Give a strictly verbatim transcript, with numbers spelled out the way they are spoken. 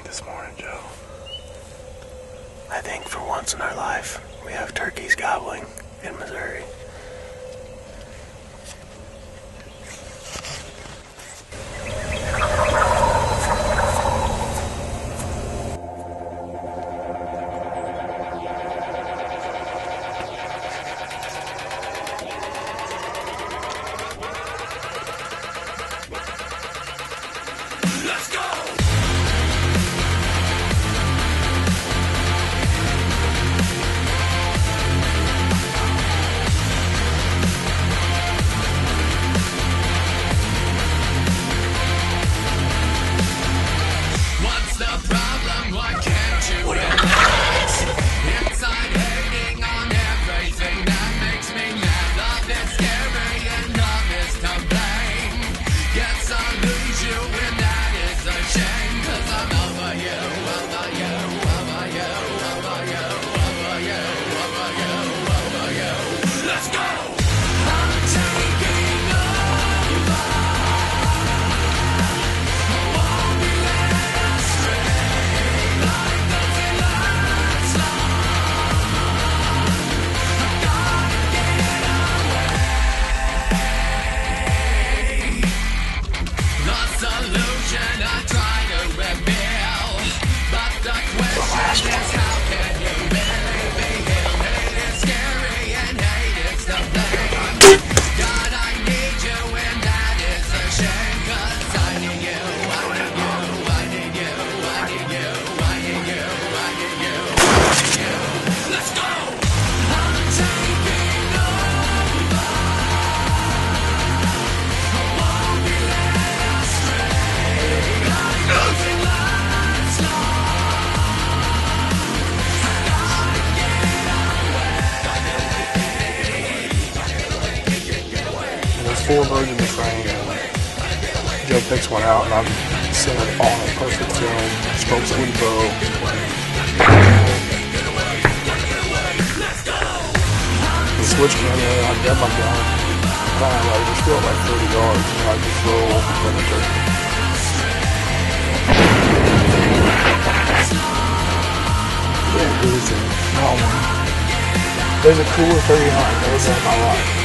this morning, Joe. I think for once in our life, we have turkeys gobbling in Missouri. Let's go! What's the problem? Why can't you relax? Inside hating on everything that makes me mad. Love is scary and love is to blame. Guess I'll lose you when that is a shame. Cause I'm over you, over you, over you, over you, over you, over you, over you. Let's go! I'm taking over. I won't be led astray like nothing lasts long. I gotta get away. The solution I try to reveal, but the question is how can you really be healed? Hate is scary and hate is to blame. God, I need you and that is a shame. Cause I need you, I need you, I need you, I need you, I need you, I need you, I need you. Let's go! I'm taking over. I won't be led astray like nothing lasts long. I gotta get away. There's four birds in the frame. Joe picks one out, and I'm sitting it all in perfect film. Smokes it with a bow. The switch came in, I grabbed my gun. And I like, we're still at like thirty yards, and I just roll from the turkey. Yeah, it was a, not one. There's a cooler thirty-nine. That was in my life.